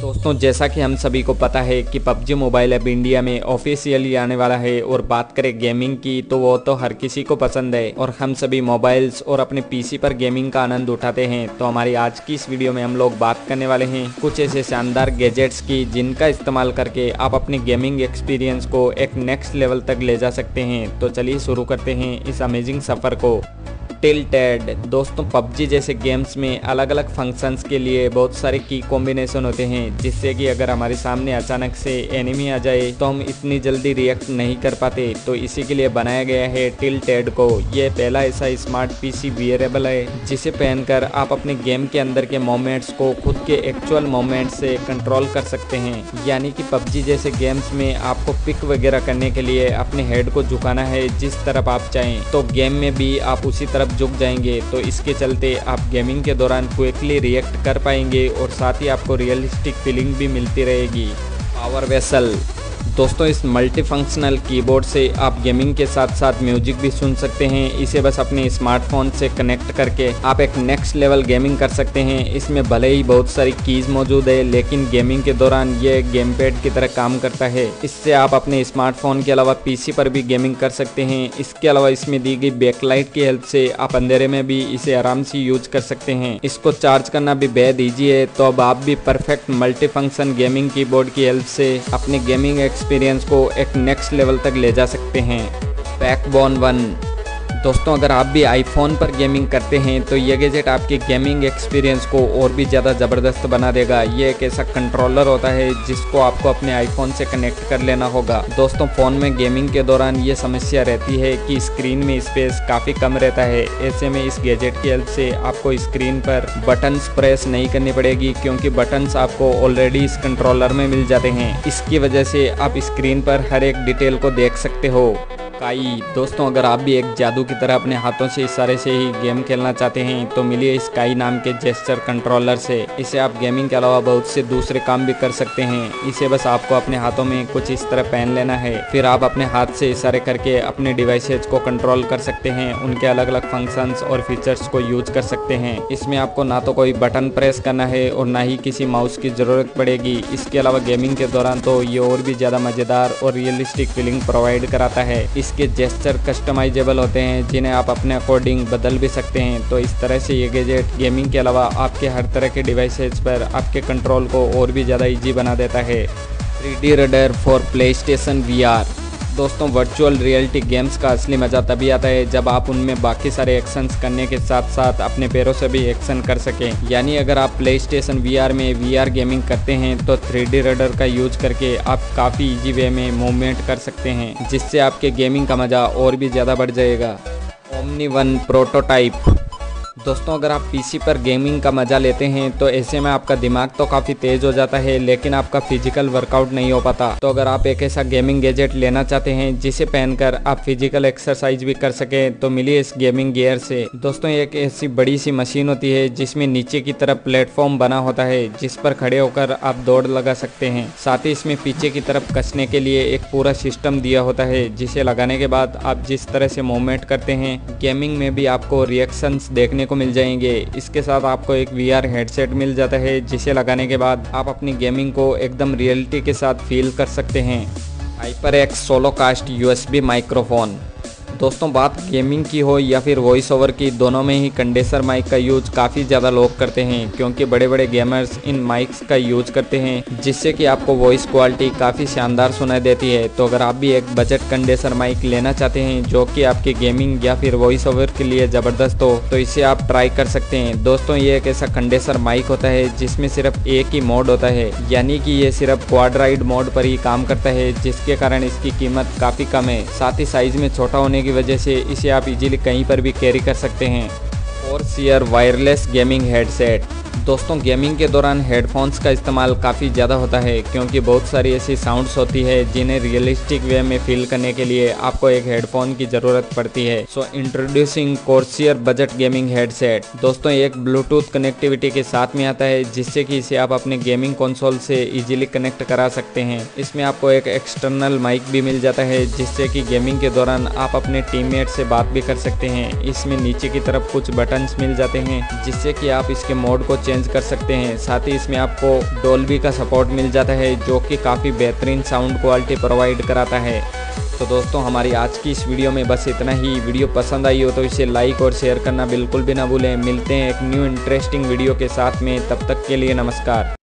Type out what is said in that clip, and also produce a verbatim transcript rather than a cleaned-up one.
दोस्तों, जैसा कि हम सभी को पता है कि पबजी मोबाइल ऐप इंडिया में ऑफिशियली आने वाला है और बात करें गेमिंग की तो वो तो हर किसी को पसंद है और हम सभी मोबाइल्स और अपने पीसी पर गेमिंग का आनंद उठाते हैं। तो हमारी आज की इस वीडियो में हम लोग बात करने वाले हैं कुछ ऐसे शानदार गैजेट्स की जिनका इस्तेमाल करके आप अपने गेमिंग एक्सपीरियंस को एक नेक्स्ट लेवल तक ले जा सकते हैं। तो चलिए शुरू करते हैं इस अमेजिंग सफ़र को। टिल्टेड। दोस्तों, पबजी जैसे गेम्स में अलग अलग फंक्शंस के लिए बहुत सारे की कॉम्बिनेशन होते हैं जिससे कि अगर हमारे सामने अचानक से एनिमी आ जाए तो हम इतनी जल्दी रिएक्ट नहीं कर पाते। तो इसी के लिए बनाया गया है टिल्टेड को। ये पहला ऐसा स्मार्ट पीसी वियरेबल है जिसे पहनकर आप अपने गेम के अंदर के मोमेंट्स को खुद के एक्चुअल मोमेंट्स से कंट्रोल कर सकते हैं। यानी कि पबजी जैसे गेम्स में आपको पिक वगैरह करने के लिए अपने हेड को झुकाना है जिस तरफ आप चाहें, तो गेम में भी आप उसी तरफ झुक जाएंगे। तो इसके चलते आप गेमिंग के दौरान क्विकली रिएक्ट कर पाएंगे और साथ ही आपको रियलिस्टिक फीलिंग भी मिलती रहेगी। Power vessel. दोस्तों, इस मल्टी फंक्शनल कीबोर्ड से आप गेमिंग के साथ साथ म्यूजिक भी सुन सकते हैं। इसे बस अपने स्मार्टफोन से कनेक्ट करके आप एक नेक्स्ट लेवल गेमिंग कर सकते हैं। इसमें भले ही बहुत सारी कीज मौजूद है लेकिन गेमिंग के दौरान ये गेम पैड की तरह काम करता है। इससे आप अपने स्मार्टफोन के अलावा पीसी पर भी गेमिंग कर सकते हैं। इसके अलावा इसमें दी गई बैकलाइट की हेल्प से आप अंधेरे में भी इसे आराम से यूज कर सकते हैं। इसको चार्ज करना भी बेहद ईजी है। तो अब आप भी perfect multi function gaming keyboard की हेल्प से अपने गेमिंग एक्सपीरियंस को एक नेक्स्ट लेवल तक ले जा सकते हैं। Backbone one. दोस्तों, अगर आप भी आईफोन पर गेमिंग करते हैं तो यह गैजेट आपके गेमिंग एक्सपीरियंस को और भी ज़्यादा ज़बरदस्त बना देगा। ये एक ऐसा कंट्रोलर होता है जिसको आपको अपने आईफोन से कनेक्ट कर लेना होगा। दोस्तों, फ़ोन में गेमिंग के दौरान ये समस्या रहती है कि स्क्रीन में स्पेस काफ़ी कम रहता है। ऐसे में इस गैजेट की हेल्प से आपको स्क्रीन पर बटन्स प्रेस नहीं करनी पड़ेगी क्योंकि बटन्स आपको ऑलरेडी इस कंट्रोलर में मिल जाते हैं। इसकी वजह से आप स्क्रीन पर हर एक डिटेल को देख सकते हो। काई। दोस्तों, अगर आप भी एक जादू की तरह अपने हाथों से इशारे से ही गेम खेलना चाहते हैं तो मिलिए इस काई नाम के जेस्चर कंट्रोलर से। इसे आप गेमिंग के अलावा बहुत से दूसरे काम भी कर सकते हैं। इसे बस आपको अपने हाथों में कुछ इस तरह पहन लेना है, फिर आप अपने हाथ से इशारे करके अपने डिवाइसेज को कंट्रोल कर सकते हैं, उनके अलग अलग फंक्शंस और फीचर्स को यूज कर सकते हैं। इसमें आपको ना तो कोई बटन प्रेस करना है और ना ही किसी माउस की ज़रूरत पड़ेगी। इसके अलावा गेमिंग के दौरान तो ये और भी ज़्यादा मज़ेदार और रियलिस्टिक फीलिंग प्रोवाइड कराता है। इसके जेस्चर कस्टमाइजेबल होते हैं जिन्हें आप अपने अकॉर्डिंग बदल भी सकते हैं। तो इस तरह से ये गैजेट गेमिंग के अलावा आपके हर तरह के डिवाइसेज पर आपके कंट्रोल को और भी ज़्यादा इजी बना देता है। Three D radar for PlayStation V R. दोस्तों, वर्चुअल रियलिटी गेम्स का असली मज़ा तभी आता है जब आप उनमें बाकी सारे एक्शंस करने के साथ साथ अपने पैरों से भी एक्शन कर सकें। यानी अगर आप प्ले स्टेशन वी आर में वी आर गेमिंग करते हैं तो थ्री डी रडार का यूज करके आप काफ़ी इजी वे में मूवमेंट कर सकते हैं जिससे आपके गेमिंग का मज़ा और भी ज़्यादा बढ़ जाएगा। Omni one prototype. दोस्तों, अगर आप पीसी पर गेमिंग का मज़ा लेते हैं तो ऐसे में आपका दिमाग तो काफ़ी तेज़ हो जाता है लेकिन आपका फिजिकल वर्कआउट नहीं हो पाता। तो अगर आप एक ऐसा गेमिंग गैजेट लेना चाहते हैं जिसे पहनकर आप फिजिकल एक्सरसाइज भी कर सकें तो मिलिए इस गेमिंग गियर से। दोस्तों, एक ऐसी बड़ी सी मशीन होती है जिसमें नीचे की तरफ प्लेटफॉर्म बना होता है जिस पर खड़े होकर आप दौड़ लगा सकते हैं। साथ ही इसमें पीछे की तरफ कसने के लिए एक पूरा सिस्टम दिया होता है जिसे लगाने के बाद आप जिस तरह से मूवमेंट करते हैं गेमिंग में भी आपको रिएक्शंस देखने को मिल जाएंगे। इसके साथ आपको एक वी आर हेडसेट मिल जाता है जिसे लगाने के बाद आप अपनी गेमिंग को एकदम रियलिटी के साथ फील कर सकते हैं। HyperX SoloCast USB microphone. दोस्तों, बात गेमिंग की हो या फिर वॉइस ओवर की, दोनों में ही कंडेंसर माइक का यूज काफ़ी ज़्यादा लोग करते हैं क्योंकि बड़े बड़े गेमर्स इन माइक्स का यूज करते हैं जिससे कि आपको वॉइस क्वालिटी काफ़ी शानदार सुनाई देती है। तो अगर आप भी एक बजट कंडेंसर माइक लेना चाहते हैं जो कि आपके गेमिंग या फिर वॉइस ओवर के लिए ज़बरदस्त हो तो इसे आप ट्राई कर सकते हैं। दोस्तों, ये एक ऐसा कंडेंसर माइक होता है जिसमें सिर्फ एक ही मोड होता है, यानी कि ये सिर्फ क्वाड्राइड मोड पर ही काम करता है जिसके कारण इसकी कीमत काफ़ी कम है। साथ ही साइज में छोटा होने की वजह से इसे आप इजीली कहीं पर भी कैरी कर सकते हैं। Corsair wireless gaming headset. दोस्तों, गेमिंग के दौरान हेडफोन्स का इस्तेमाल काफ़ी ज़्यादा होता है क्योंकि बहुत सारी ऐसी साउंड्स होती है जिन्हें रियलिस्टिक वे में फील करने के लिए आपको एक हेडफोन की ज़रूरत पड़ती है। So introducing Corsair budget gaming headset. दोस्तों, एक ब्लूटूथ कनेक्टिविटी के साथ में आता है जिससे कि इसे आप अपने गेमिंग कंसोल से इजीली कनेक्ट करा सकते हैं। इसमें आपको एक एक्सटर्नल माइक भी मिल जाता है जिससे कि गेमिंग के दौरान आप अपने टीममेट से बात भी कर सकते हैं। इसमें नीचे की तरफ कुछ बटन्स मिल जाते हैं जिससे कि आप इसके मोड को चेंज कर सकते हैं। साथ ही इसमें आपको डॉल्बी का सपोर्ट मिल जाता है जो कि काफ़ी बेहतरीन साउंड क्वालिटी प्रोवाइड कराता है। तो दोस्तों हमारी आज की इस वीडियो में बस इतना ही। वीडियो पसंद आई हो तो इसे लाइक और शेयर करना बिल्कुल भी ना भूलें। मिलते हैं एक न्यू इंटरेस्टिंग वीडियो के साथ में, तब तक के लिए नमस्कार।